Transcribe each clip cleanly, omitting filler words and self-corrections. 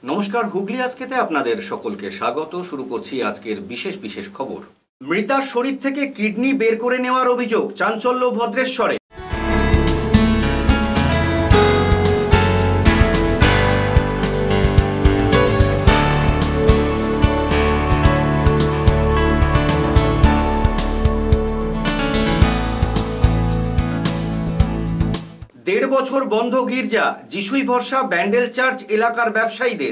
নমস্কার, হুগলি আজকেতে আপনাদের সকলকে স্বাগত। শুরু করছি আজকের বিশেষ বিশেষ খবর। মৃতার শরীর থেকে কিডনি বের করে নেওয়ার অভিযোগ, চাঞ্চল্য ভদ্রেশ্বরে। দেড় বছর বন্ধ গির্জা, যিশুই ভরসা ব্যান্ডেল চার্চ এলাকার ব্যবসায়ীদের।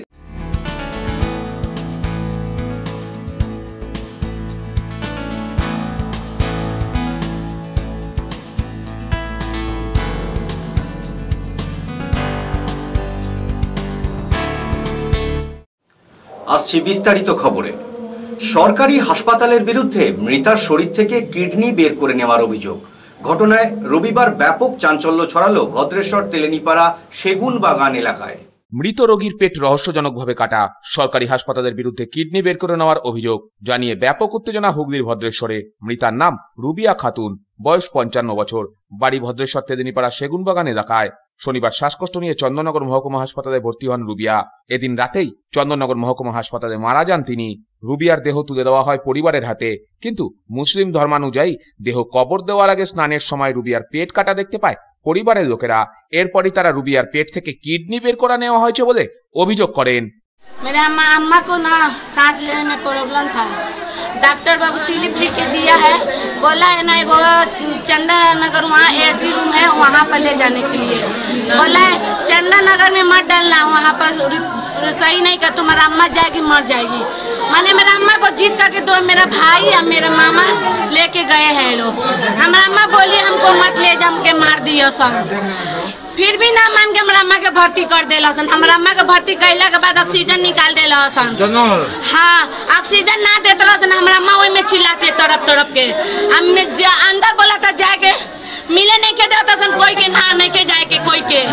আসছি বিস্তারিত খবরে। সরকারি হাসপাতালের বিরুদ্ধে মৃতার শরীর থেকে কিডনি বের করে নেওয়ার অভিযোগ। ঘটনায় রবিবার ব্যাপক চাঞ্চল্য ছড়ালো ভদ্রেশ্বর তেলেনিপাড়া সেগুন বাগান এলাকায়। মৃত রোগীর পেট রহস্যজনকভাবে কাটা, সরকারি হাসপাতালের বিরুদ্ধে কিডনি বের করে নেওয়ার অভিযোগ জানিয়ে ব্যাপক উত্তেজনা হুগলির ভদ্রেশ্বরে। মৃতার নাম রুবিয়া খাতুন, বয়স 55 বছর, বাড়ি ভদ্রেশ্বর তেলেনিপাড়া সেগুন বাগান এলাকায়। শনিবার শ্বাসকষ্ট নিয়ে চন্দননগর মহকুমা হাসপাতালে ভর্তি হন রুবিয়া। এদিন রাতেই চন্দননগর মহকুমা হাসপাতালে মারা যান তিনি। রুবিয়ার দেহ তুলে দেওয়া হয় পরিবারের হাতে, কিন্তু মুসলিম ধর্মানুযায়ী দেহ কবর দেওয়ার আগে স্নানের সময় রুবিয়ার পেট কাটা দেখতে পায় পরিবারের লোকেরা। এরপরই তারা রুবিয়ার পেট থেকে কিডনি বের করা নেওয়া হয়েছে বলে অভিযোগ করেন। मेरे अम्मा को ना सांस लेने में प्रॉब्लम था। डॉक्टर बाबू स्लिप लिख के दिया है, बोला है ना एगो चंदा नगर वहाँ एसी रूम है, वहाँ पर ले जाने के लिए बोला है। चंदा नगर में मत डालना, वहाँ पर सही नहीं कर, तुम्हारा अम्मा जाएगी मर जाएगी। मैंने मेरा अम्मा को जीत करके दो मेरा भाई और मेरा मामा लेके गए हैं लोग। हमारा अम्मा बोली हमको मत ले जा, हमके मार दियो सब। फिर भी ना मान के हमारा अम्मा के भर्ती कर देला सन। हमारा अम्मा के भर्ती कैला के बाद ऑक्सीजन निकाल देला सन। हाँ, ऑक्सीजन ना देते सन। हमारा अम्मा वही में चिल्लाते तरफ तरफ के। अंदर बोला था जाके मिले नहीं के देता सन, कोई के ना नहीं के जाए के कोई के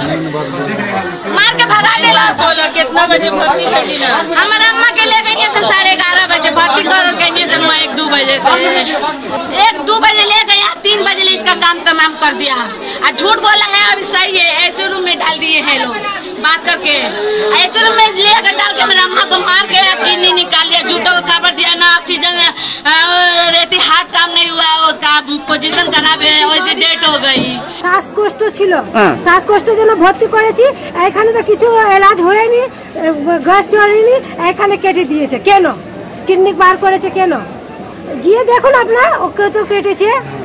मार के भगा देला। कितना बजे भर्ती करी ना? हमारा अम्मा के ले गई सन 11:30 बजे भर्ती कर गई सन। 1-2 बजे से 1-2 बजे ले गया, 3 बजे इसका काम तमाम कर दिया। और झूठ बोला है अभी सही है, ऐसे रूम में डाल दिए हैं लोग बात करके। ऐसे रूम में लेकर डाल के मेरा अम्मा को मार के किडनी निकाल लिया। झूठों को खबर दिया ना, ऑक्सीजन रहती, हार्ट काम नहीं हुआ, उसका पोजीशन खराब है, वैसे डेट हो गई। শ্বাসকষ্ট ছিল, শ্বাসকষ্টের জন্য ভর্তি করেছি। এখানে তো কিছু এলাজ হয়নি, গ্যাস চলেনি, এখানে কেটে দিয়েছে। কেন কিডনি বার করেছে? কেন গিয়ে দেখুন আপনার, ওকে তো কেটেছে।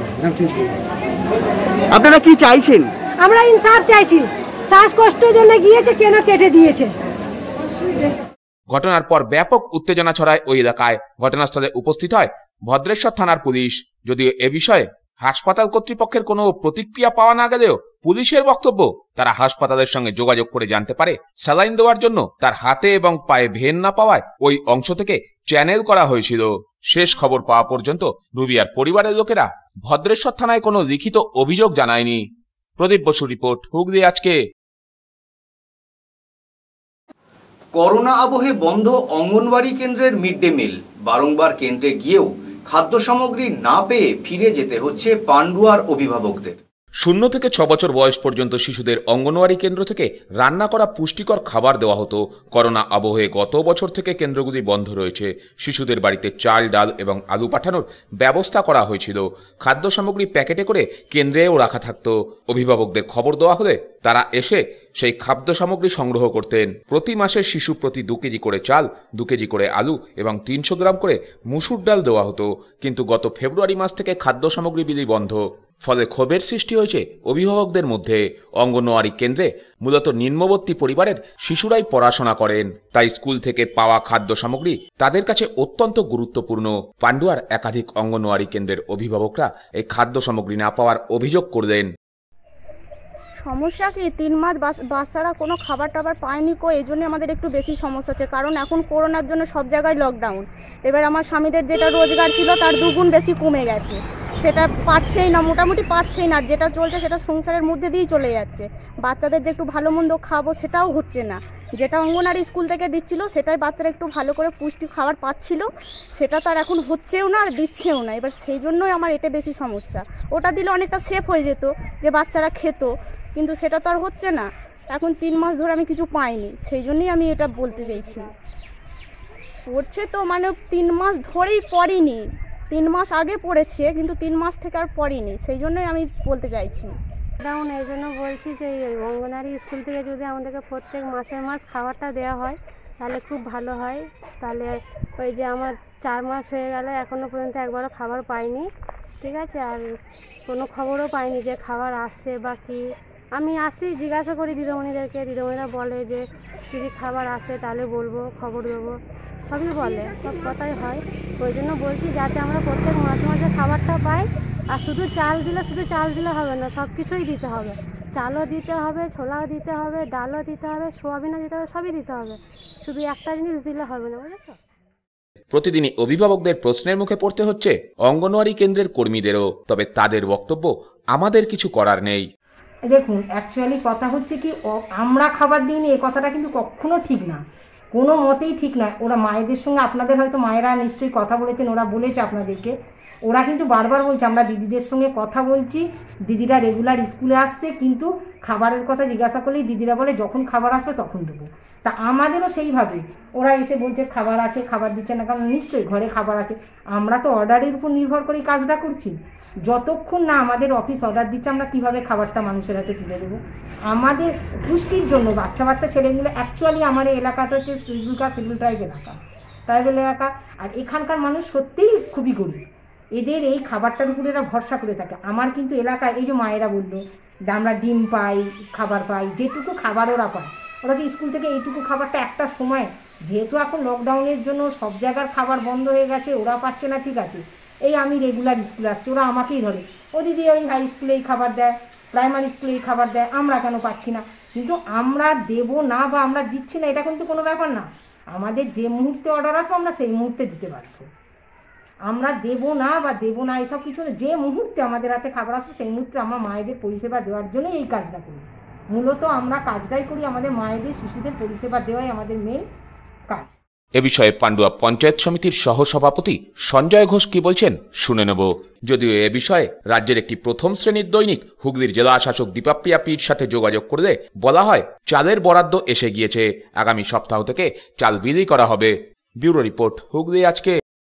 আপনারা কি চাইছেন? আমরা ইনসাফ চাইছি। শ্বাসকষ্টের জন্য গিয়েছে, কেন কেটে দিয়েছে? ঘটনার পর ব্যাপক উত্তেজনা ছড়ায় ওই এলাকায়। ঘটনাস্থলে উপস্থিত হয় ভদ্রেশ্বর থানার পুলিশ। যদিও এ বিষয়ে হাসপাতাল কর্তৃপক্ষের কোনো প্রতিক্রিয়া পাওয়া না গেলেও পুলিশের বক্তব্য, তারা হাসপাতালের সঙ্গে যোগাযোগ করে জানতে পারে স্যালাইন দেওয়ার জন্য তার হাতে এবং পায়ে ভেন না পাওয়ায় ওই অংশ থেকে চ্যানেল করা হয়েছিল। শেষ খবর পাওয়া পর্যন্ত রুবিয়ার পরিবারের লোকেরা ভদ্রেশ্বর থানায় কোনো লিখিত অভিযোগ জানায়নি। প্রদীপ বসু রিপোর্ট, হুগলি আজকে। করোনা আবহে বন্ধ অঙ্গনওয়াড়ি কেন্দ্রের মিড ডে মিল। বারংবার কেন্দ্রে গিয়েও খাদ্য সামগ্রী না পেয়ে ফিরে যেতে হচ্ছে পান্ডুয়ার অভিভাবকদের। 0 থেকে 6 বছর বয়স পর্যন্ত শিশুদের অঙ্গনওয়াড়ি কেন্দ্র থেকে রান্না করা পুষ্টিকর খাবার দেওয়া হতো। করোনা আবহে গত বছর থেকে কেন্দ্রগুলি বন্ধ রয়েছে। শিশুদের বাড়িতে চাল, ডাল এবং আলু পাঠানোর ব্যবস্থা করা হয়েছিল। খাদ্য সামগ্রী প্যাকেটে করে কেন্দ্রেও রাখা থাকতো। অভিভাবকদের খবর দেওয়া হলে তারা এসে সেই খাদ্য সামগ্রী সংগ্রহ করতেন। প্রতি মাসে শিশু প্রতি 2 কেজি করে চাল, 2 কেজি করে আলু এবং 300 গ্রাম করে মুসুর ডাল দেওয়া হতো। কিন্তু গত ফেব্রুয়ারি মাস থেকে খাদ্য সামগ্রী বিলি বন্ধ। ফলে ক্ষোভের সৃষ্টি হয়েছে অভিভাবকদের মধ্যে। অঙ্গনওয়াড়ি কেন্দ্রে মূলত নিম্নবর্তী পরিবারের শিশুরাই পড়াশোনা করেন, তাই স্কুল থেকে পাওয়া খাদ্য সামগ্রী তাদের কাছে অত্যন্ত গুরুত্বপূর্ণ। পান্ডুয়ার একাধিক অঙ্গনওয়াড়ি কেন্দ্রের অভিভাবকরা এই খাদ্য সামগ্রী না পাওয়ার অভিযোগ করলেন। সমস্যা কি, 3 মাস বাচ্চারা কোনো খাবার টাবার পায়নি, এই জন্য আমাদের একটু বেশি সমস্যা হচ্ছে। কারণ এখন করোনার জন্য সব জায়গায় লকডাউন। এবার আমার স্বামীদের যেটা রোজগার ছিল তার 2 গুণ বেশি কমে গেছে। সেটা পাচ্ছেই না, মোটামুটি পাচ্ছেই না। যেটা চলছে সেটা সংসারের মধ্যে দিয়েই চলে যাচ্ছে। বাচ্চাদের যে একটু ভালো মন্দ খাবো সেটাও হচ্ছে না। যেটা অঙ্গনওয়াড়ি স্কুল থেকে দিচ্ছিল সেটাই বাচ্চারা একটু ভালো করে পুষ্টি খাবার পাচ্ছিল, সেটা তার এখন হচ্ছেও না আর দিচ্ছেও না। এবার সেই জন্যই আমার এটা বেশি সমস্যা। ওটা দিলে অনেকটা সেফ হয়ে যেত যে বাচ্চারা খেত, কিন্তু সেটা তো আর হচ্ছে না। এখন 3 মাস ধরে আমি কিছু পাইনি, সেই জন্যই আমি এটা বলতে চাইছি। পড়ছে তো মানে 3 মাস ধরেই পড়িনি, 3 মাস আগে পড়েছে কিন্তু 3 মাস থেকে আর পড়িনি, সেই জন্যই আমি বলতে চাইছি। ডাউন এই জন্য বলছি যে অঙ্গনারী স্কুল থেকে যদি আমাদেরকে প্রত্যেক মাস খাবারটা দেওয়া হয় তাহলে খুব ভালো হয়। তাহলে ওই যে আমার 4 মাস হয়ে গেল এখনও পর্যন্ত একবারও খাবার পাইনি, ঠিক আছে, আর কোনো খবরও পাইনি যে খাবার আসছে বা কি। আমি আসি জিজ্ঞাসা করি দিদিমণিদেরকে, দিদিমণিরা বলে যে যদি খাবার আসে তাহলে বলবো, খবর দেবো, সবই বলে, সব কথাই হয়। ওই জন্য বলছি যাতে আমরা প্রত্যেক মাসে খাবারটা পাই। আর শুধু চাল দিলে হবে না, সব কিছুই দিতে হবে। চালও দিতে হবে, ছোলাও দিতে হবে, ডালও দিতে হবে, সোয়াবিনও দিতে হবে, সবই দিতে হবে। শুধু একটা জিনিস দিলে হবে না, বুঝেছো? প্রতিদিনই অভিভাবকদের প্রশ্নের মুখে পড়তে হচ্ছে অঙ্গনওয়াড়ি কেন্দ্রের কর্মীদেরও। তবে তাদের বক্তব্য, আমাদের কিছু করার নেই। দেখুন, অ্যাকচুয়ালি কথা হচ্ছে কি, আমরা খাবার দিইনি এই কথাটা কিন্তু কখনো ঠিক না, কোনো মতেই ঠিক নয়। ওরা মায়েদের সঙ্গে, আপনাদের হয়তো মায়েরা নিশ্চয়ই কথা বলেছেন, ওরা বলেছে আপনাদেরকে, ওরা কিন্তু বারবার বলছে আমরা দিদিদের সঙ্গে কথা বলছি, দিদিরা রেগুলার স্কুলে আসছে, কিন্তু খাবারের কথা জিজ্ঞাসা করলেই দিদিরা বলে যখন খাবার আসবে তখন দেবো। তা আমাদেরও সেইভাবে ওরা এসে বলছে খাবার আছে, খাবার দিচ্ছে না, কারণ নিশ্চয়ই ঘরে খাবার আছে। আমরা তো অর্ডারের উপর নির্ভর করেই কাজটা করছি। যতক্ষণ না আমাদের অফিস অর্ডার দিচ্ছে আমরা কিভাবে খাবারটা মানুষের হাতে তুলে দেবো? আমাদের পুষ্টির জন্য বাচ্চা ছেলেগুলো, অ্যাকচুয়ালি আমার এই এলাকাটা হচ্ছে শিডিউল ট্রাইব এলাকা, আর এখানকার মানুষ সত্যিই খুবই গরিব। এদের এই খাবারটার উপরে এরা ভরসা করে থাকে। আমার কিন্তু এলাকায় এই যে মায়েরা বললো আমরা ডিম পাই, খাবার পাই, যেটুকু খাবার ওরা পায়, ওরা তো স্কুল থেকে এইটুকু খাবারটা একটা সময়, যেহেতু এখন লকডাউনের জন্য সব জায়গার খাবার বন্ধ হয়ে গেছে, ওরা পাচ্ছে না, ঠিক আছে, এই আমি রেগুলার স্কুলে আসছি, ওরা আমাকেই ধরে, ও দিদি ওই হাই স্কুলেই খাবার দেয়, প্রাইমারি স্কুলেই খাবার দেয়, আমরা কেন পাচ্ছি না? কিন্তু আমরা দেবো না বা আমরা দিচ্ছি না এটা কিন্তু কোনো ব্যাপার না। আমাদের যে মুহূর্তে অর্ডার আসবে আমরা সেই মুহূর্তে দিতে পারবো। আমরা দেবো না বা দেবো না এসব কিছু না, যে মুহূর্তে আমাদের হাতে খাবার আসবে সেই মুহূর্তে আমরা মায়েদের পরিষেবা দেওয়ার জন্যই এই কাজটা করি। মূলত আমরা কাজটাই করি, আমাদের মায়েদের শিশুদের পরিষেবা দেওয়াই আমাদের মেন কাজ। এ বিষয়ে পান্ডুয়া পঞ্চায়েত সমিতির সহসভাপতি সঞ্জয় ঘোষ কি বলছেন শুনে নেব। যদিও এ বিষয়ে রাজ্যের একটি প্রথম শ্রেণীর দৈনিক হুগলির জেলা শাসক দীপাপ্রিয়া পির সাথে যোগাযোগ করলে বলা হয় চালের বরাদ্দ এসে গিয়েছে, আগামী সপ্তাহ থেকে চাল বিলি করা হবে। ব্যুরো রিপোর্ট, হুগলি আজকে।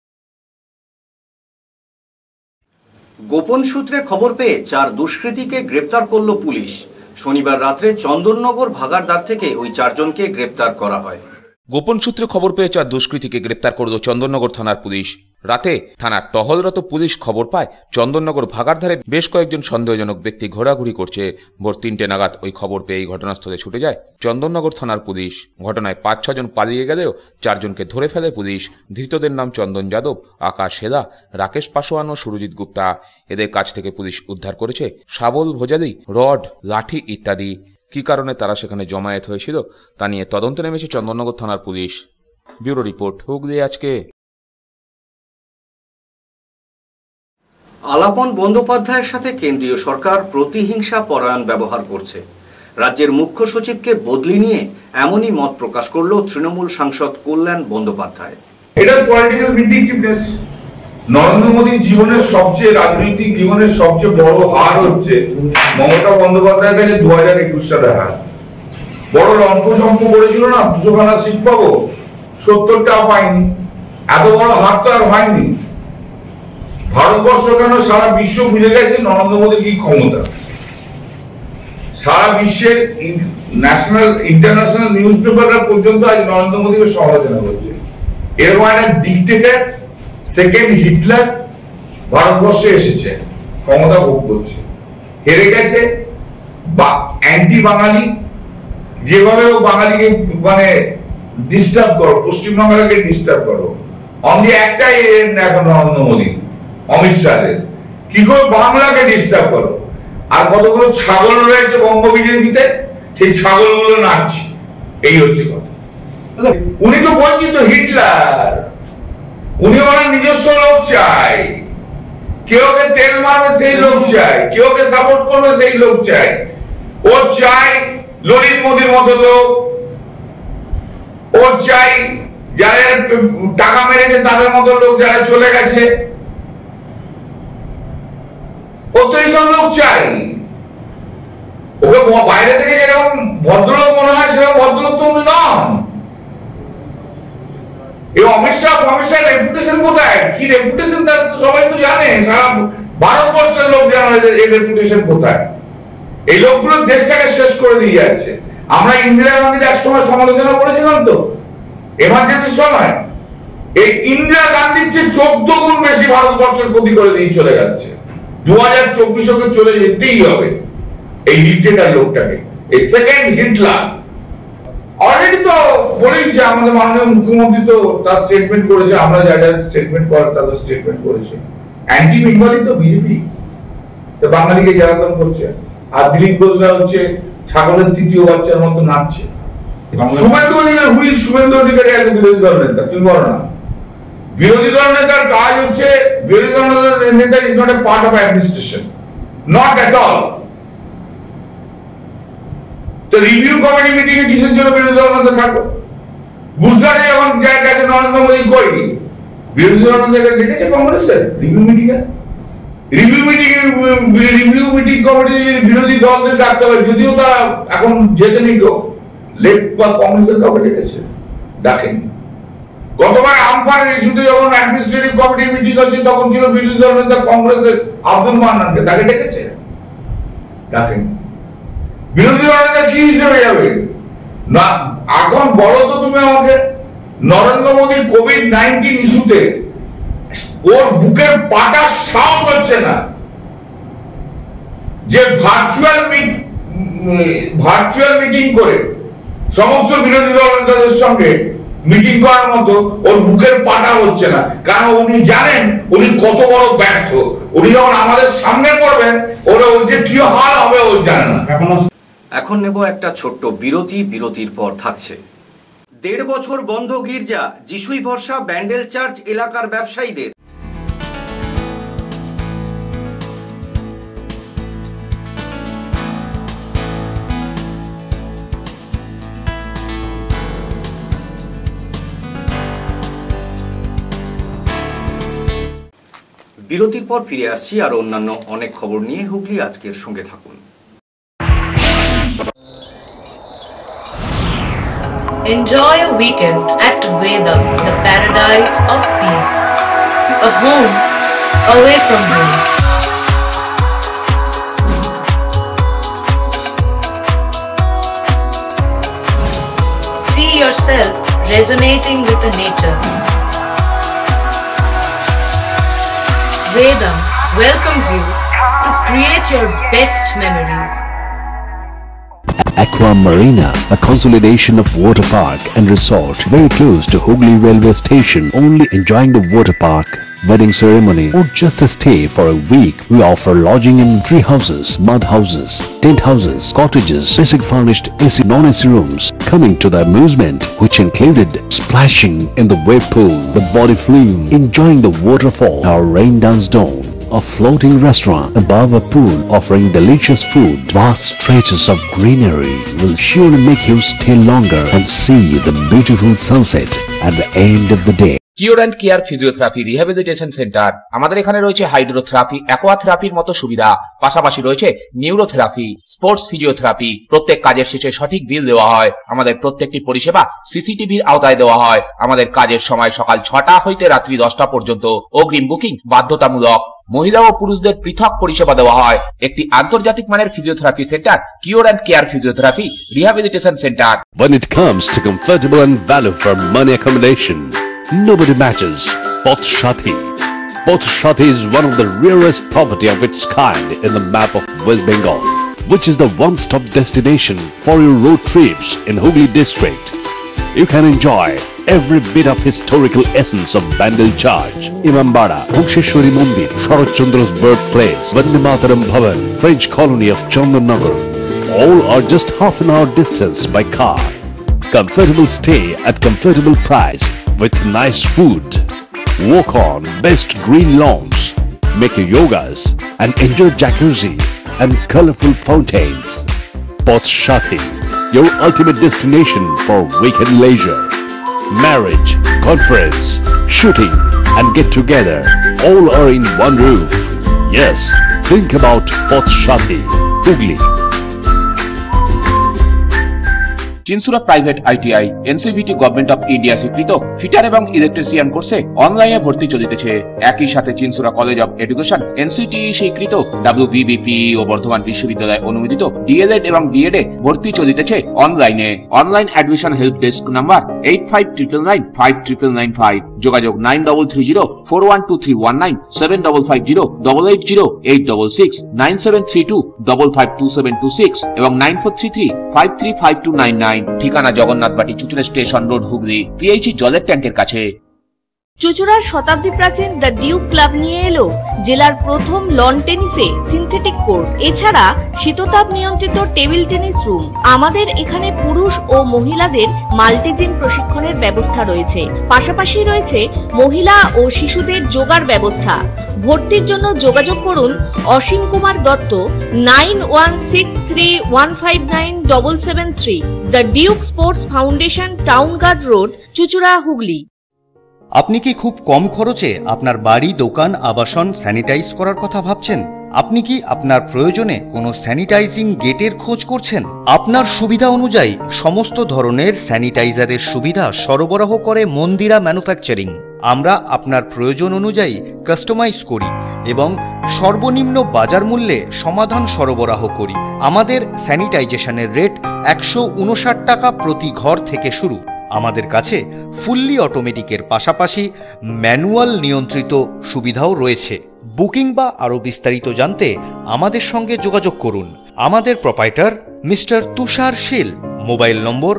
গোপন সূত্রে খবর পেয়ে 4 দুষ্কৃতীকে গ্রেপ্তার করল পুলিশ। শনিবার রাত্রে চন্দননগর ভাগাড়দার থেকে ওই 4 জনকে গ্রেপ্তার করা হয়। গোপন সূত্রে খবর পেয়ে 4 দুষ্কৃতীকে গ্রেপ্তার করল চন্দননগর থানার পুলিশ। রাতে থানার টহলরত পুলিশ খবর পায় চন্দননগর ভাগাড়ধারে বেশ কয়েকজন সন্দেহজনক ব্যক্তি ঘোরাঘুরি করছে। ভোর 3টে নাগাদ ওই খবর পেয়ে ঘটনাস্থলে ছুটে যায় চন্দননগর থানার পুলিশ। ঘটনায় 5-6 জন পালিয়ে গেলেও 4 জনকে ধরে ফেলে পুলিশ। ধৃতদের নাম চন্দন যাদব, আকাশ হেদা, রাকেশ পাসোয়ান ও সুরজিৎ গুপ্তা। এদের কাছ থেকে পুলিশ উদ্ধার করেছে শাবল, ভোজালি, রড, লাঠি ইত্যাদি। কি কারণে তারা সেখানে জমায়েত হয়েছিল তা নিয়ে তদন্তে নেমেছে চন্দননগর থানার পুলিশ। ব্যুরো রিপোর্ট, হুগলি আজকে। আলাপন বন্দ্যোপাধ্যায়ের সাথে কেন্দ্রীয় সরকার প্রতিহিংসা পরায়ণ ব্যবহার করছে। রাজ্যের মুখ্য সচিবকে বদলি নিয়ে এমনই মত প্রকাশ করল তৃণমূল সাংসদ কল্যাণ বন্দ্যোপাধ্যায়। এটা পলিটিক্যাল ভিন্ডিকটিভনেস। নরেন্দ্র মোদীর জীবনের সবচেয়ে, রাজনৈতিক জীবনের সবচেয়ে বড় হার হচ্ছে মমতা বন্দ্যোপাধ্যায়ের কাছে 2021 সালে হার। বড় লম্ফসম্প করেছিল না, 200খানা সিট পাবো, 70টাও পাইনি। এত বড় হার তো আর হয়নি। ভারতবর্ষ কেন, সারা বিশ্ব বুঝে গেছে নরেন্দ্র মোদীর কি ক্ষমতা। সারা বিশ্বের ইন্টারন্যাশনাল নিউজ পেপাররা পর্যন্ত আজ নরেন্দ্র মোদীকে সমালোচনা করছে। এরকম একটা ডিক্টেটর, সেকেন্ড হিটলার ভারতবর্ষে এসেছে, ক্ষমতা ভোগ করছে, হেরে গেছে। অ্যান্টি বাঙালি, যেভাবে ও বাঙালিকে মানে ডিস্টার্ব করো, পশ্চিমবাংলাকে ডিস্টার্ব করো, অনলি একটাই এখন নরেন্দ্র মোদী, অমিত শাহের, কি করে বাংলাকে ডিস্টার্ব করো। আর কতগুলো ছাগল রয়েছে বঙ্গ বিজেপিতে, সেই ছাগলগুলো নাচছে, এই হচ্ছে কথা। উনি তো বলছেন তো হিটলার, উনি ওনার নিজস্ব লোক চাই, কেউ ওকে তেল মারবে সেই লোক চাই, কেউ ওকে সাপোর্ট করবে সেই লোক চাই। ও চাই ললিত মোদীর মতো লোক, ও চাই যারা টাকা মেরেছে তাদের মতো লোক, যারা চলে গেছে, ও তো এইসব লোক চাই। ওকে বাইরে থেকে যেরকম ভদ্রলোক মনে হয় সেরকম ভদ্রলোক তো উনি নন। এই অমিত শাহ রেপুটেশন কোথায়, কি রেপুটেশন তার তো সবাই তো জানে, সারা ভারতবর্ষের লোক জানে এই রেপুটেশন কোথায়। এই লোকগুলো দেশটাকে শেষ করে দিয়ে যাচ্ছে। আমরা ইন্দিরা গান্ধীর এক সময় সমালোচনা করেছিলাম তো এমার্জেন্সির সময়, এই ইন্দিরা গান্ধীর চেয়ে 14 গুণ বেশি ভারতবর্ষের ক্ষতি করে দিয়ে চলে যাচ্ছে। 2024 চলে যেতেই হবে এই ডিক্টেটর লোকটাকে, এই সেকেন্ড হিটলার। অলরেডি তো বলেইছে আমাদের মাননীয় মুখ্যমন্ত্রী, তো তার স্টেটমেন্ট করেছে, আমরা যা যা স্টেটমেন্ট করার তাদের স্টেটমেন্ট করেছে। অ্যান্টি বেঙ্গলি তো বিজেপি, তো বাঙালিকে জ্বালাতন করছে। আর দিলীপ ঘোষরা হচ্ছে ছাগলের তৃতীয় বাচ্চার মতো নাচছে। শুভেন্দু অধিকারী আছে বিরোধী দল নেতা, তুমি বলো না। বিরোধী দল নেতার কাজ হচ্ছে, বিরোধী দল নেতা is not a part of administration, not at all. তো রিভিউ কমিটি মিটিং এ কিসের জন্য বিরোধী দল নেতা থাকো? গুজরাটে যখন গেছে নরেন্দ্র মোদী, কই বিরোধী দল নেতা ডেকেছে কংগ্রেসের রিভিউ মিটিং এ? রিভিউ মিটিং কমিটি বিরোধী দলদের ডাকতে হবে, যদিও তারা এখন যেতে নিত, লেফট বা কংগ্রেসের কাউকে ডেকেছে? ডাকেনি। গতবার আমফানের ইস্যুতে যখন অ্যাডমিনিস্ট্রেটিভ কমিটি মিটিং হচ্ছে তখন ছিল বিরোধী দল নেতা কংগ্রেসের আব্দুল মান্নানকে, তাকে ডেকেছে? ডাকেনি। বিরোধী দল নেতা কি হিসেবে যাবে না? এখন বলো তো তুমি আমাকে, নরেন্দ্র মোদীর কোভিড-19 ইস্যুতে ওর বুকের পাটার সাহস হচ্ছে না যে ভার্চুয়াল মিটিং করে সমস্ত বিরোধী দল নেতাদের সঙ্গে মিটিং করার মতো ওর বুকের পাটা হচ্ছে না। কারণ উনি জানেন উনি কত বড় ব্যর্থ। উনি যখন আমাদের সামনে পড়বেন ওরা ওর যে কি হাল হবে ও জানে না। এখন নেব একটা ছোট্ট বিরতি, বিরতির পর থাকছে। 1.5 বছর বন্ধ গির্জা, যিশুই ভরসা ব্যান্ডেল চার্চ এলাকার ব্যবসায়ীদের। বিরতির পর ফিরে আসছি আর অন্যান্য অনেক খবর নিয়ে। হুগলি আজকের সঙ্গে থাকুন। Enjoy a weekend at Vedam, the paradise of peace. A home away from home. See yourself resonating with the nature. Vedam welcomes you to create your best memories. Aqua Marina, a consolidation of water park and resort very close to Hooghly railway station. Only enjoying the water park, wedding ceremony or just a stay for a week. We offer lodging in tree houses, mud houses, tent houses, cottages, basic furnished AC, non-AC rooms. Coming to the amusement which included splashing in the wave pool, the body flume, enjoying the waterfall, our rain dance dome, a floating restaurant above a pool offering delicious food. Vast stretches of greenery will surely make you stay longer and see the beautiful sunset at the end of the day. Cure and Care physiotherapy rehabilitation centre. আমাদের এখানে রয়েছে hydrotherapy, অ্যাকোয়াথেরাপির মতো সুবিধা, পাশাপাশি রয়েছে neurotherapy, sports physiotherapy. প্রত্যেক কাজের শেষে সঠিক বিল দেওয়া হয়। আমাদের প্রত্যেকটি পরিষেবা সিসিটিভির আওতায় দেওয়া হয়। আমাদের কাজের সময় সকাল 6টা হইতে রাত্রি 10টা পর্যন্ত। অগ্রিম বুকিং বাধ্যতামূলক। মহিলা ও পুরুষদের পৃথক পরিষেবা দেওয়া হয়। একটি আন্তর্জাতিক মানের physiotherapy centre Cure and Care physiotherapy rehabilitation centre. When it comes to comfortable and value for money accommodation, nobody matches Poth Shati. Poth Shati is one of the rarest property of its kind in the map of West Bengal, which is the one-stop destination for your road trips in Hooghly district. You can enjoy every bit of historical essence of Bandel Church, Imambara, Bhuksheshwari Mandir, Sharat Chandra's birthplace, Vande Mataram Bhavan, French colony of Chandannagar. All are just half an hour distance by car. Comfortable stay at comfortable price with nice food. Walk on best green lawns, make your yogas and enjoy jacuzzi and colorful fountains. Poth Shati, your ultimate destination for weekend leisure. Marriage, conference, shooting and get together all are in one roof. Yes, think about Poth Shati, Hooghly. Chinsurah private ITI NCVT government of India স্বীকৃত fitter এবং electrician কোর্সে অনলাইনে ভর্তি চলিতেছে। একই সাথে Chinsurah college of education NCTE স্বীকৃত WBBP ও বর্ধমান বিশ্ববিদ্যালয় অনুমোদিত DLED এবং BEd এ ভর্তি চলিতেছে অনলাইনে। Online admission help desk number 8599959995, যোগাযোগ 9330412319, 7550880866, 9732552726 এবং 9433535299। ঠিকানা Jagannathbati Chuchura station road, Hooghly, PH জলের ট্যাঙ্কের কাছে। চুচুড়ার শতাব্দী প্রাচীন দ্য ডিউক ক্লাব নিয়ে এলো জেলার প্রথম লন টেনিসে সিনথেটিক কোর্ট, এছাড়া শীততাপ নিয়ন্ত্রিত টেবিল টেনিস রুম। আমাদের এখানে পুরুষ ও মহিলাদের মাল্টিজিম প্রশিক্ষণের ব্যবস্থা রয়েছে, পাশাপাশি রয়েছে মহিলা ও শিশুদের যোগার ব্যবস্থা। ভর্তির জন্য যোগাযোগ করুন Asim Kumar Dutta 9163159773, the Duke Sports Foundation, Town Guard Road, Chuchura, Hooghly. আপনি কি খুব কম খরচে আপনার বাড়ি, দোকান, আবাসন স্যানিটাইজ করার কথা ভাবছেন? আপনি কি আপনার প্রয়োজনে কোনো স্যানিটাইজিং গেটের খোঁজ করছেন? আপনার সুবিধা অনুযায়ী সমস্ত ধরনের স্যানিটাইজারের সুবিধা সরবরাহ করে মন্দিরা ম্যানুফ্যাকচারিং। আমরা আপনার প্রয়োজন অনুযায়ী কাস্টমাইজ করি এবং সর্বনিম্ন বাজার মূল্যে সমাধান সরবরাহ করি। আমাদের স্যানিটাইজেশনের রেট 159 টাকা প্রতি ঘর থেকে শুরু। আমাদের কাছে ফুললি অটোমেটিকের পাশাপাশি ম্যানুয়াল নিয়ন্ত্রিত সুবিধাও রয়েছে। বুকিং বা আরও বিস্তারিত জানতে আমাদের সঙ্গে যোগাযোগ করুন। আমাদের proprietor mister Tushar Shil, mobile number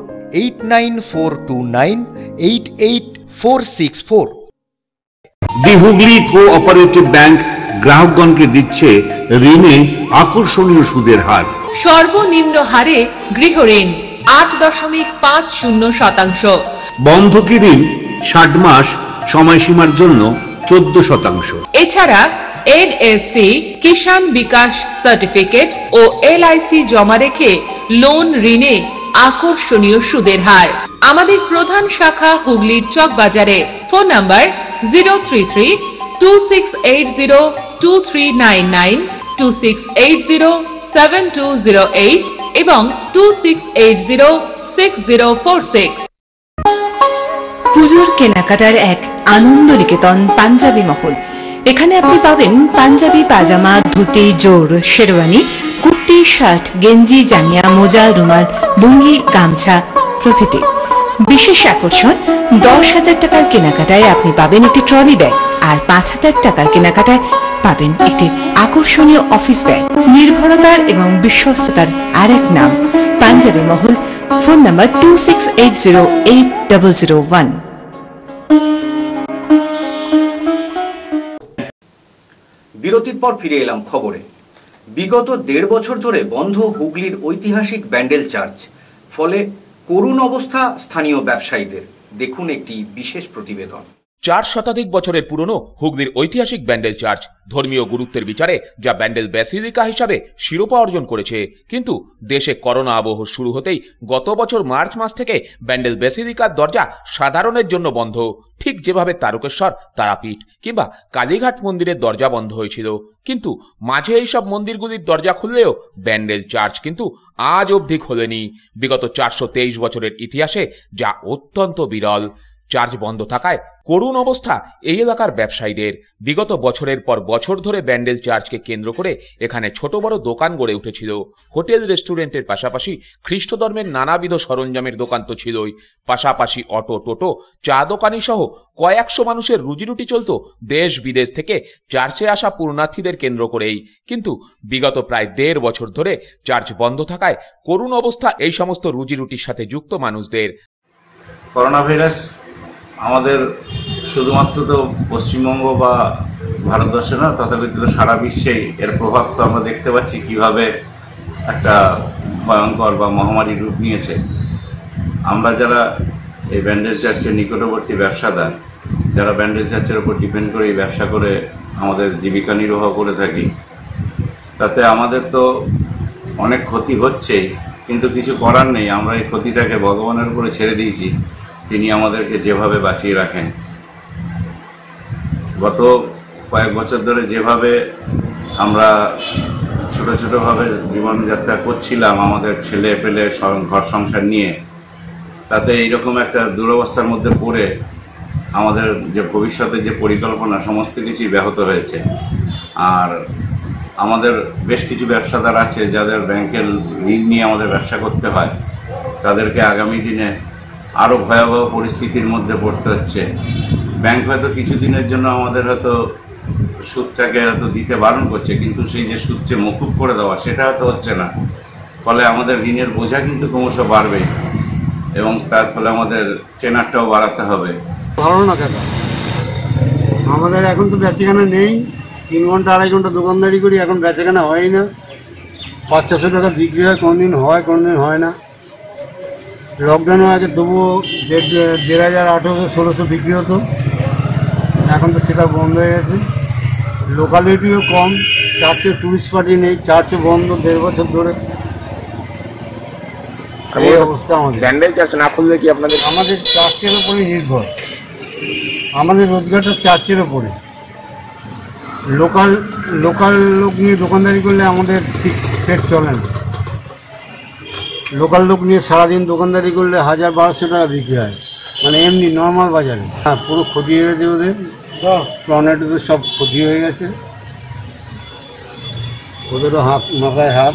8942988464। The Hooghly cooperative bank গ্রাহকগণকে দিচ্ছে ঋণে আকর্ষণীয় সুদের হার। সর্বনিম্ন হারে গৃহ ঋণ 8.50%, বন্ধকি ঋণ 60 মাস সময়সীমার জন্য 14%। এছাড়া NSC, কিষাণ বিকাশ সার্টিফিকেট ও LIC জমা রেখে লোন ঋণে আকর্ষণীয় সুদের হার। আমাদের প্রধান শাখা হুগলির চক বাজারে। ফোন নাম্বার 03326802399, 26807208 এবং 26806046। পুজোর কেনাকাটার এক আনন্দ নিকেতন পাঞ্জাবি মহল। এখানে আপনি পাবেন পাঞ্জাবি, পাজামা, ধুতি, জোর, শেরওয়ানি, কুর্তি, শার্ট, গেঞ্জি, জাঙ্গিয়া, মোজা, রুমাল, লুঙ্গি, গামছা প্রভৃতি। বিশেষ আকর্ষণ, 10,000 টাকার কেনাকাটায় আপনি পাবেন একটি ট্রলি ব্যাগ, আর 5,000 টাকার কেনাকাটায় পাবেন একটি আকর্ষণীয় অফিস ব্যাগ। নির্ভরতার এবং বিশ্বস্ততার আরেক নাম পাঞ্জাবি মহল। Phone number 26808001। বিরতির পর ফিরে এলাম খবরে। বিগত 1.5 বছর ধরে বন্ধ হুগলির ঐতিহাসিক ব্যান্ডেল চার্চ, ফলে করুণ অবস্থা স্থানীয় ব্যবসায়ীদের। দেখুন একটি বিশেষ প্রতিবেদন। 4 শতাধিক বছরের পুরনো হুগলির ঐতিহাসিক ব্যান্ডেল চার্চ ধর্মীয় গুরুত্বের বিচারে যা ব্যান্ডেল ব্যাসিলিকা হিসাবে শিরোপা অর্জন করেছে, কিন্তু দেশে করোনা আবহ শুরু হতেই গত বছর মার্চ মাস থেকে ব্যান্ডেল ব্যাসিলিকার দরজা সাধারণের জন্য বন্ধ। ঠিক যেভাবে তারকেশ্বর, তারাপীঠ কিংবা কালীঘাট মন্দিরের দরজা বন্ধ হয়েছিল, কিন্তু মাঝে এইসব মন্দিরগুলির দরজা খুললেও ব্যান্ডেল চার্চ কিন্তু আজ অবধি খোলেনি। বিগত 423 বছরের ইতিহাসে যা অত্যন্ত বিরল। চার্চ বন্ধ থাকায় করুণ অবস্থা এই এলাকার ব্যবসায়ীদের। বিগত বছরের পর বছর ধরে ব্যান্ডেল চার্চকে কেন্দ্র করে এখানে ছোট বড় দোকান গড়ে উঠেছিল। হোটেল, রেস্টুরেন্টের পাশাপাশি খ্রিস্ট ধর্মের নানাবিধ সরঞ্জামের দোকান তো ছিলই, পাশাপাশি অটো, টোটো, চা দোকানি সহ কয়েকশো মানুষের রুজিরুটি চলত দেশ বিদেশ থেকে চার্চে আসা পূর্ণার্থীদের কেন্দ্র করেই। কিন্তু বিগত প্রায় 1.5 বছর ধরে চার্চ বন্ধ থাকায় করুণ অবস্থা এই সমস্ত রুজিরুটির সাথে যুক্ত মানুষদের। করোনা ভাইরাস আমাদের শুধুমাত্র তো পশ্চিমবঙ্গ বা ভারতবর্ষে না, তথাকথিত সারা বিশ্বেই এর প্রভাব তো আমরা দেখতে পাচ্ছি কিভাবে একটা ভয়ঙ্কর বা মহামারী রূপ নিয়েছে। আমরা যারা এই ব্যান্ডেল চার্চের নিকটবর্তী ব্যবসাদার, যারা ব্যান্ডেল চার্চের উপর ডিপেন্ড করে এই ব্যবসা করে আমাদের জীবিকা নির্বাহ করে থাকি, তাতে আমাদের তো অনেক ক্ষতি হচ্ছেই, কিন্তু কিছু করার নেই। আমরা এই ক্ষতিটাকে ভগবানের উপরে ছেড়ে দিয়েছি, তিনি আমাদেরকে যেভাবে বাঁচিয়ে রাখেন। গত কয়েক বছর ধরে যেভাবে আমরা ছোট ছোটভাবে জীবনযাত্রা করছিলাম আমাদের ছেলে পেলে ঘর সংসার নিয়ে, তাতে এইরকম একটা দুরবস্থার মধ্যে পড়ে আমাদের যে ভবিষ্যতের যে পরিকল্পনা সমস্ত কিছুই ব্যাহত হয়েছে। আর আমাদের বেশ কিছু ব্যবসাদার আছে যাদের ব্যাংকের ঋণ নিয়ে আমাদের ব্যবসা করতে হয়, তাদেরকে আগামী দিনে আরও ভয়াবহ পরিস্থিতির মধ্যে পড়তে হচ্ছে। ব্যাংক হয়তো কিছুদিনের জন্য আমাদের হয়তো সুদটাকে হয়তো দিতে বারণ করছে, কিন্তু সেই যে সুদকে মকুব করে দেওয়া সেটা হয়তো হচ্ছে না। ফলে আমাদের ঋণের বোঝা কিন্তু ক্রমশ বাড়বে এবং তার ফলে আমাদের ট্রেনারটাও বাড়াতে হবে। ভালো না কাকা, আমাদের এখন তো বেচাকেনা নেই। 3 ঘন্টা 2.5 ঘন্টা দোকানদারি করি, এখন বেচাকেনা হয় না। 500-600 টাকা বিক্রি হয়, কোনোদিন হয় কোনোদিন হয় না। লকডাউনের আগে তবুও 1,500-1,800-1,600 বিক্রি হতো, এখন তো সেটা বন্ধ হয়ে গেছে। লোকালিটিও কম, চার্চে টুরিস্ট পার্টি নেই, চার্চে বন্ধ 1.5 বছর ধরে। এই অবস্থা আমাদের। ব্যান্ডেল চার্চ না খুললে কি আপনাদের? আমাদের চার্চের উপরেই নির্ভর, আমাদের রোজগারটা চার্চের উপরে। লোকাল লোক নিয়ে দোকানদারি করলে আমাদের ঠিক পেট চলে না। লোকাল লোক নিয়ে সারাদিন দোকানদারি করলে 1,000-1,200 টাকা বিক্রি হয়, মানে এমনি নর্মাল বাজারে। হ্যাঁ, পুরো ক্ষতি হয়ে গেছে ওদের। টর্নেডোতে সব ক্ষতি হয়ে গেছে, ওদেরও মাথায় হাত।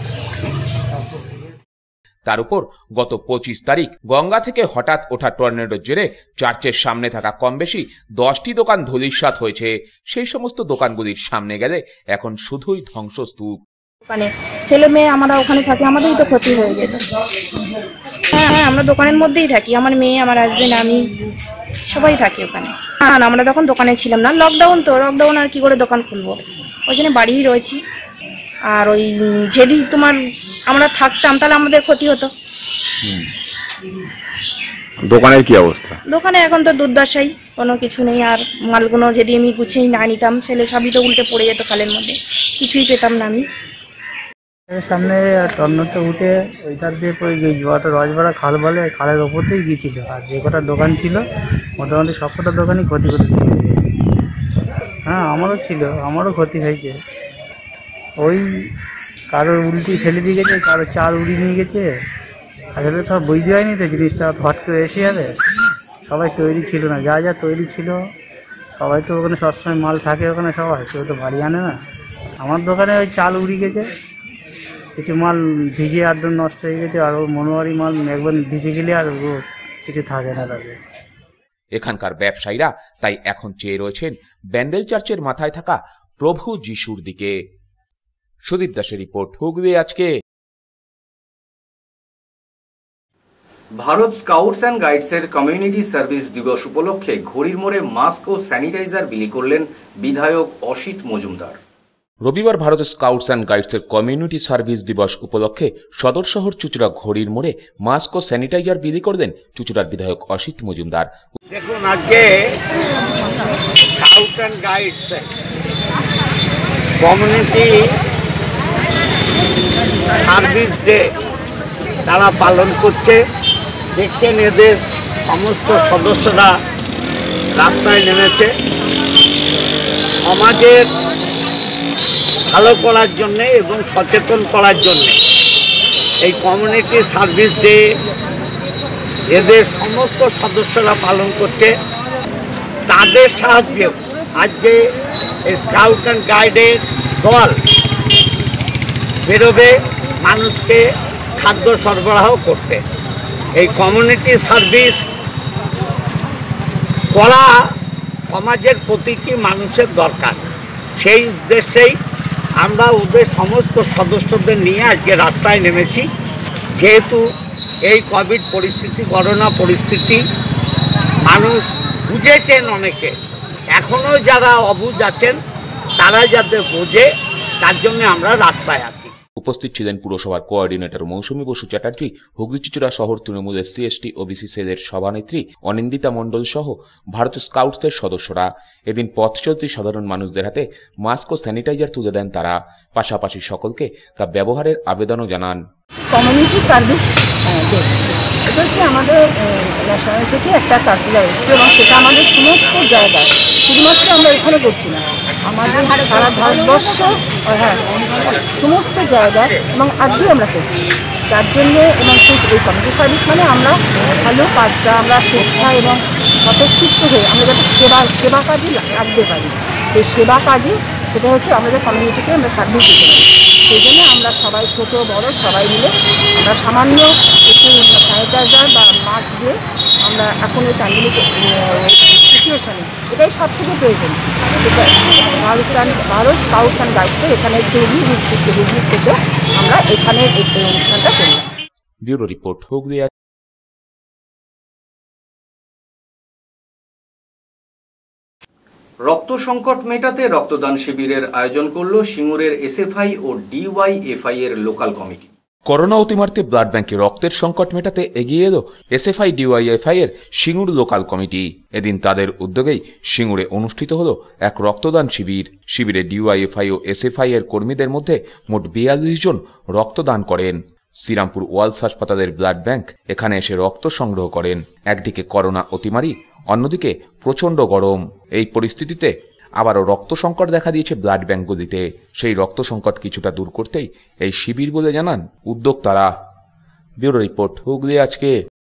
তার উপর গত 25 তারিখ গঙ্গা থেকে হঠাৎ ওঠা টর্নেডোর জেরে চার্চের সামনে থাকা কম বেশি 10টি দোকান ধূলিসাৎ হয়েছে। সেই সমস্ত দোকানগুলির সামনে গেলে এখন শুধুই ধ্বংসস্তূপ। মানে ছেলে মেয়ে আমরা ওখানে থাকি, আমাদেরই তো ক্ষতি হয়ে যেত। হ্যাঁ, আমরা দোকানের মধ্যেই থাকি, আমার মেয়ে, আমার হাজবেন্ড, আমি সবাই থাকি ওখানে। হ্যাঁ, আমরা তখন দোকানে ছিলাম না, লকডাউন আর কি করে দোকান খুলবো, ওই জন্য বাড়িই রয়েছি। আর ওই যদি আমরা থাকতাম তাহলে আমাদের ক্ষতি হতো। দোকানের কি অবস্থা? দোকানে এখন তো দুর্দশাই, কোনো কিছু নেই। আর মালগুলো যদি আমি গুছিয়ে না নিতাম, ছেলে সবই তো উল্টে পড়ে যেত খালের মধ্যে, কিছুই পেতাম না আমি। সামনে টর্নেডো উঠে ওইটার দিয়ে পরে জোয়াটা রজবাড়া খাল বলে, খালের ওপরতেই গিয়েছিল। আর যে কটা দোকান ছিল মোটামুটি সব কটা দোকানই ক্ষতি করে দিয়েছে। হ্যাঁ, আমারও ছিল, আমারও ক্ষতি হয়েছে। ওই কারোর উল্টি ফেলে দিয়ে গেছে, কারোর চাল উড়িয়ে নিয়ে গেছে। আসলে সব বুঝতে হয়নি তো জিনিসটা হট করে এসে যাবে। সবাই তৈরি ছিল না, যা যা তৈরি ছিল সবাই তো ওখানে সবসময় মাল থাকে, ওখানে সবাই কেউ তো বাড়ি আনে না। আমার দোকানে ওই চাল উড়িয়ে গেছে, কিছু মাল ভিজে একদম নষ্ট হয়ে গেছে। আর ও মনোয়ারি মাল একবার ভিজে গেলে আর ও কিছু থাকে না তাদের। এখানকার ব্যবসায়ীরা তাই এখন চেয়ে রয়েছেন ব্যান্ডেল চার্চের মাথায় থাকা প্রভু যিশুর দিকে। সুদীপ দাসের রিপোর্ট, হুগলি আজকে। ভারত স্কাউটস অ্যান্ড গাইডসের কমিউনিটি সার্ভিস দিবস উপলক্ষে ঘড়ির মোড়ে মাস্ক ও স্যানিটাইজার বিলি করলেন বিধায়ক অসিত মজুমদার। রবিবার ভারত স্কাউটস অ্যান্ড গাইডসের কমিউনিটি সার্ভিস দিবস উপলক্ষে সদর শহর চুঁচুড়া ঘড়ির মোড়ে মাস্ক ও স্যানিটাইজার বিলি করলেন চুঁচুড়ার বিধায়ক অসিত মজুমদার। দেখুন, আজকে scout and guides community service day তারা পালন করছে। দেখছেন এদের সমস্ত সদস্যরা রাস্তায় নেমেছে সমাজের ভালো করার জন্যে এবং সচেতন করার জন্যে। এই কমিউনিটি সার্ভিস ডে এদের সমস্ত সদস্যরা পালন করছে। তাদের সাহায্যে আজকে স্কাউট অ্যান্ড গাইডের দল বেরোবে মানুষকে খাদ্য সরবরাহ করতে। এই কমিউনিটি সার্ভিস করা সমাজের প্রতিটি মানুষের দরকার। সেই উদ্দেশ্যেই আমরা ওদের সমস্ত সদস্যদের নিয়ে আজকে রাস্তায় নেমেছি। যেহেতু এই কোভিড পরিস্থিতি, করোনা পরিস্থিতি মানুষ বুঝেছেন অনেকে, এখনও যারা অবুঝ আছেন তারা যাতে বোঝে তার জন্য আমরা রাস্তায় আছি। উপস্থিত ছিলেন পুরসভার কোঅর্ডিনেটর মৌসুমী বসু চ্যাটার্জি, হুগলি চুঁচুড়া শহর তৃণমূল SC ST OBC সেলের সভানেত্রী অনিন্দিতা মণ্ডল সহ ভারত স্কাউটসের সদস্যরা। এদিন পথ চলতি সাধারণ মানুষদের হাতে মাস্ক ও স্যানিটাইজার তুলে দেন তারা, পাশাপাশি সকলকে তা ব্যবহারের আবেদনও জানান। কমিউনিটি সার্ভিস এটা হচ্ছে আমাদের ন্যাশনাল থেকে একটা সার্কুলার এসছে এবং সেটা আমাদের সমস্ত জায়গায়, শুধুমাত্র আমরা এখানে করছি না, আমাদের সারা ভারতবর্ষ, হ্যাঁ সমস্ত জায়গায় এবং আজকেও আমরা করছি। তার জন্য এবং এই কমিউনিটি সার্ভিস মানে আমরা ভালো কাজটা আমরা স্বেচ্ছা এবং স্বতঃস্ফূর্ত হয়ে আমরা যাতে সেবা কাজে রাখতে পারি। এই সেবা কাজে সেটা হচ্ছে আমাদের কমিউনিটিকে আমরা সার্ভিস দিতে পারি। সেই জন্য আমরা সবাই ছোট বড় সবাই মিলে আমরা সামান্য একটু স্যানিটাইজার বা মাস্ক দিয়ে আমরা এখন এই প্যান্ডেমিক সিচুয়েশানে এটাই সব থেকে প্রয়োজন। ভারত স্কাউটস অ্যান্ড গাইডসের এখানে হুগলি ডিস্ট্রিক্ট থেকে আমরা এখানে এই অনুষ্ঠানটা করলাম। Bureau report, Hooghly. রক্ত সংকট মেটাতে রক্তদান শিবিরের আয়োজন করল সিঙ্গুরের এসএফআই ও ডিওয়াইএফআই এর লোকাল কমিটি। করোনা অতিমারিতে ব্লাড ব্যাংকে রক্তের সংকট মেটাতে এগিয়ে এলো এসএফআই ডিওয়াইএফআই এর সিঙ্গুর লোকাল কমিটি। এদিন তাদের উদ্যোগেই সিঙ্গুরে অনুষ্ঠিত হলো এক রক্তদান শিবির। শিবিরে ডিওয়াইএফআই ও এসএফআই এর কর্মীদের মধ্যে মোট 42 জন রক্তদান করেন। শ্রীরামপুর ওয়ালস হাসপাতালের ব্লাড ব্যাংক এখানে এসে রক্ত সংগ্রহ করেন। একদিকে করোনা অতিমারি, অন্যদিকে প্রচণ্ড গরম। এই পরিস্থিতিতে আবারও রক্ত সংকট দেখা দিয়েছে ব্লাড ব্যাংকগুলিতে। সেই রক্ত সংকট কিছুটা দূর করতেই এই শিবির বলে জানান উদ্যোক্তারা। ব্যুরো রিপোর্ট, হুগলি আজকে।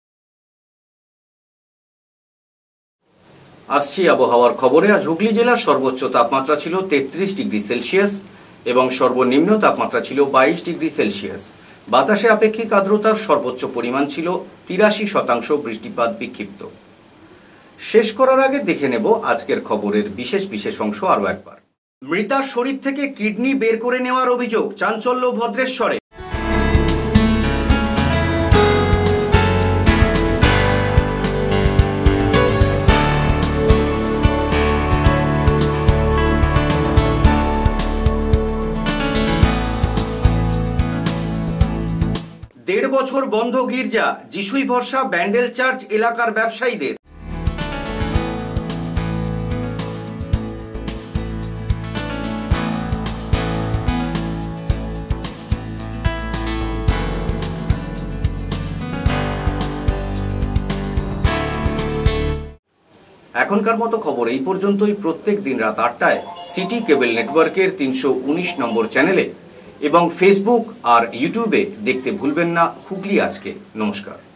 আসছি আবহাওয়ার খবরে। আজ হুগলি জেলার সর্বোচ্চ তাপমাত্রা ছিল 33 ডিগ্রি সেলসিয়াস এবং সর্বনিম্ন তাপমাত্রা ছিল 22 ডিগ্রি সেলসিয়াস। বাতাসে আপেক্ষিক আর্দ্রতার সর্বোচ্চ পরিমাণ ছিল 83%। বৃষ্টিপাত বিক্ষিপ্ত। শেষ করার আগে দেখে নেব আজকের খবরের বিশেষ অংশ আরও একবার। মৃতার শরীর থেকে কিডনি বের করে নেওয়ার অভিযোগ, চাঞ্চল্য ভদ্রেশ্বরে। দেড় বছর বন্ধ গির্জা, যিশুই ভরসা ব্যান্ডেল চার্চ এলাকার ব্যবসায়ীদের। এখনকার মতো খবর এই পর্যন্তই। প্রত্যেক দিন রাত 8টায় সিটি কেবল নেটওয়ার্কের 319 নম্বর চ্যানেলে এবং ফেসবুক আর ইউটিউবে দেখতে ভুলবেন না হুগলি আজকে। নমস্কার।